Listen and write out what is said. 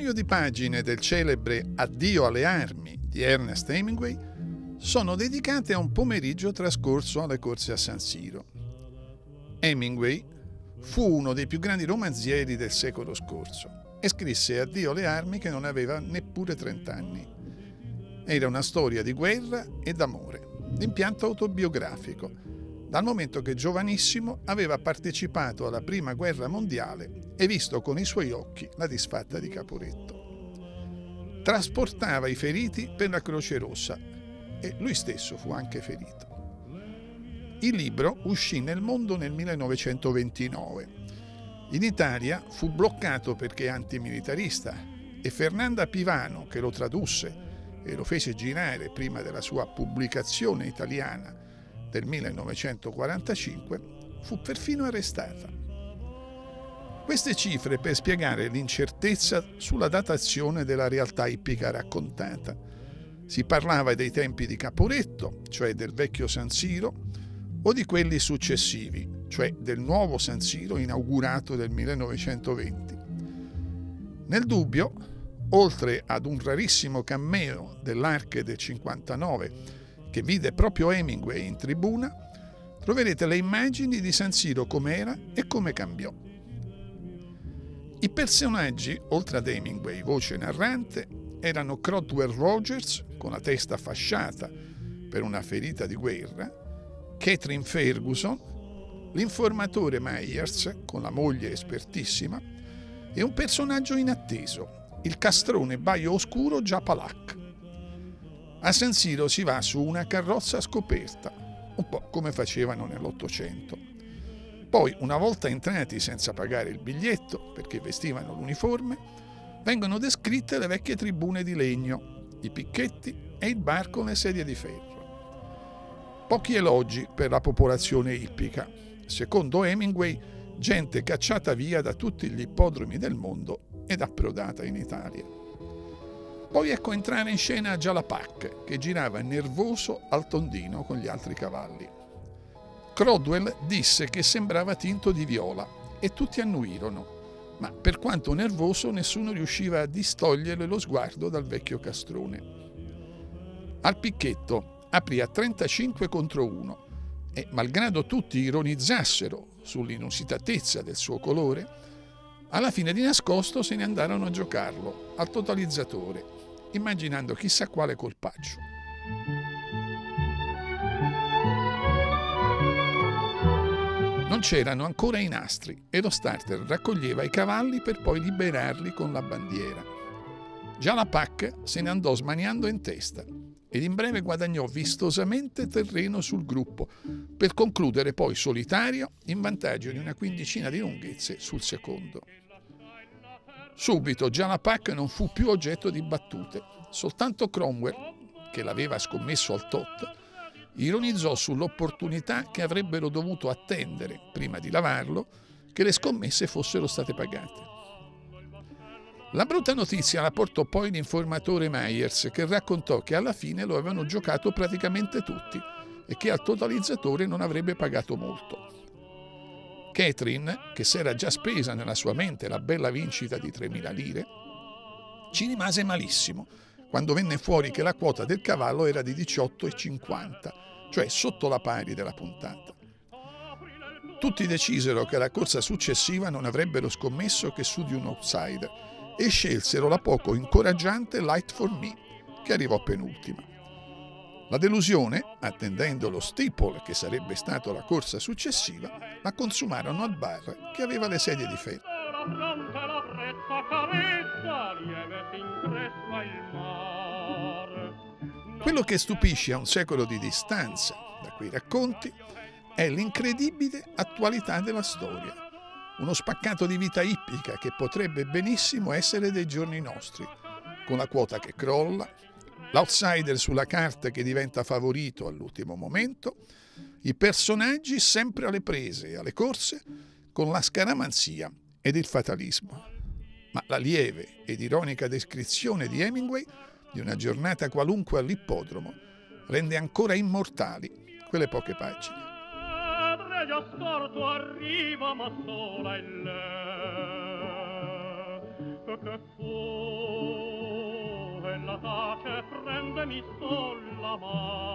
paio di pagine del celebre Addio alle armi di Ernest Hemingway sono dedicate a un pomeriggio trascorso alle corse a San Siro. Hemingway fu uno dei più grandi romanzieri del secolo scorso e scrisse Addio alle armi che non aveva neppure 30 anni. Era una storia di guerra e d'amore, d'impianto autobiografico, dal momento che giovanissimo aveva partecipato alla Prima Guerra Mondiale e visto con i suoi occhi la disfatta di Caporetto. Trasportava i feriti per la Croce Rossa e lui stesso fu anche ferito. Il libro uscì nel mondo nel 1929. In Italia fu bloccato perché antimilitarista e Fernanda Pivano, che lo tradusse e lo fece girare prima della sua pubblicazione italiana del 1945, fu perfino arrestata. Queste cifre per spiegare l'incertezza sulla datazione della realtà ippica raccontata. Si parlava dei tempi di Caporetto, cioè del vecchio San Siro, o di quelli successivi, cioè del nuovo San Siro inaugurato nel 1920. Nel dubbio, oltre ad un rarissimo cameo dell'Arche del 59, che vide proprio Hemingway in tribuna, troverete le immagini di San Siro com'era e come cambiò. I personaggi, oltre ad Hemingway, voce narrante, erano Crodwell Rogers, con la testa fasciata per una ferita di guerra, Catherine Ferguson, l'informatore Myers, con la moglie espertissima, e un personaggio inatteso, il castrone baio oscuro Japalak. A San Siro si va su una carrozza scoperta, un po' come facevano nell'Ottocento. Poi, una volta entrati senza pagare il biglietto, perché vestivano l'uniforme, vengono descritte le vecchie tribune di legno, i picchetti e il bar con le sedie di ferro. Pochi elogi per la popolazione ippica. Secondo Hemingway, gente cacciata via da tutti gli ippodromi del mondo ed approdata in Italia. Poi ecco entrare in scena Jalapak, che girava nervoso al tondino con gli altri cavalli. Crodwell disse che sembrava tinto di viola e tutti annuirono, ma per quanto nervoso nessuno riusciva a distogliere lo sguardo dal vecchio castrone. Al picchetto aprì a 35 contro 1 e, malgrado tutti ironizzassero sull'inusitatezza del suo colore, alla fine di nascosto se ne andarono a giocarlo al totalizzatore, immaginando chissà quale colpaccio. Non c'erano ancora i nastri e lo starter raccoglieva i cavalli per poi liberarli con la bandiera. Già la Pac se ne andò smaniando in testa ed in breve guadagnò vistosamente terreno sul gruppo, per concludere poi solitario in vantaggio di una quindicina di lunghezze sul secondo. Subito Jalapak non fu più oggetto di battute, soltanto Cromwell, che l'aveva scommesso al tot, ironizzò sull'opportunità che avrebbero dovuto attendere, prima di lavarlo, che le scommesse fossero state pagate. La brutta notizia la portò poi l'informatore Myers, che raccontò che alla fine lo avevano giocato praticamente tutti e che al totalizzatore non avrebbe pagato molto. Catherine, che s'era già spesa nella sua mente la bella vincita di 3.000 lire, ci rimase malissimo quando venne fuori che la quota del cavallo era di 18,50, cioè sotto la pari della puntata. Tutti decisero che la corsa successiva non avrebbero scommesso che su di un outsider e scelsero la poco incoraggiante Light for Me, che arrivò penultima. La delusione, attendendo lo steeple che sarebbe stato la corsa successiva, la consumarono al bar che aveva le sedie di ferro. Quello che stupisce a un secolo di distanza da quei racconti è l'incredibile attualità della storia. Uno spaccato di vita ippica che potrebbe benissimo essere dei giorni nostri, con la quota che crolla, l'outsider sulla carta che diventa favorito all'ultimo momento, i personaggi sempre alle prese e alle corse, con la scaramanzia ed il fatalismo. Ma la lieve ed ironica descrizione di Hemingway di una giornata qualunque all'ippodromo rende ancora immortali quelle poche pagine. Già scorto arriva ma sola è lei, che fu e la tace prendemi sulla mano.